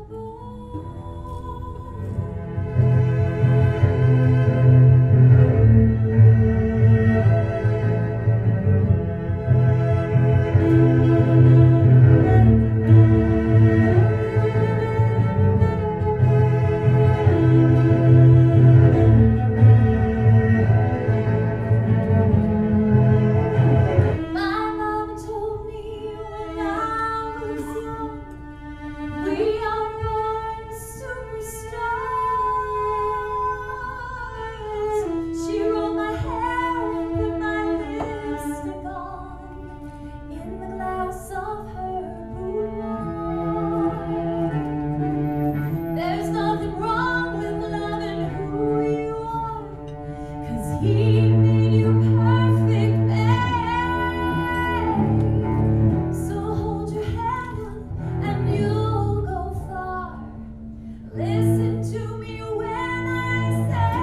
He made you perfect, babe. So hold your head up and you'll go far. Listen to me when I say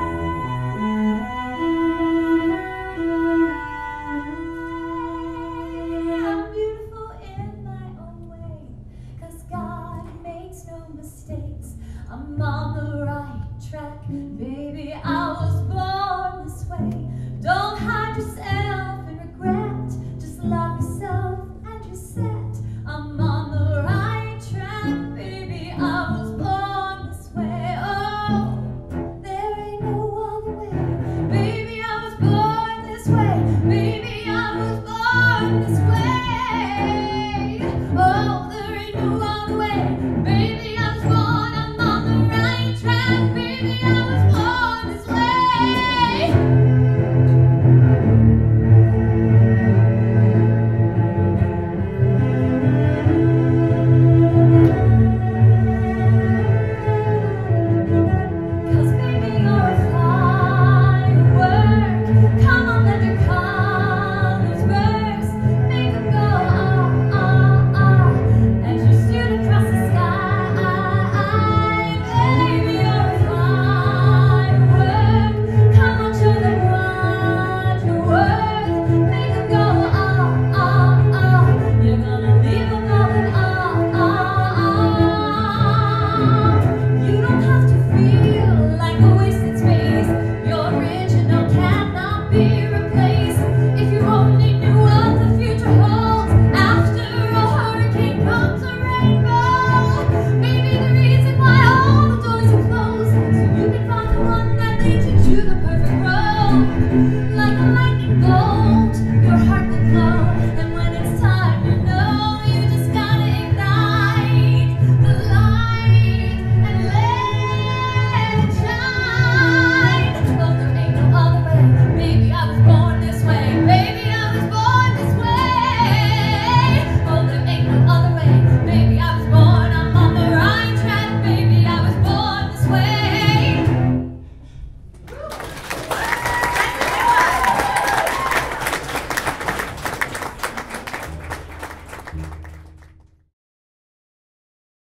I'm beautiful in my own way, 'cause God makes no mistakes. I'm on the right track, baby, I was born this way. Don't hide yourself.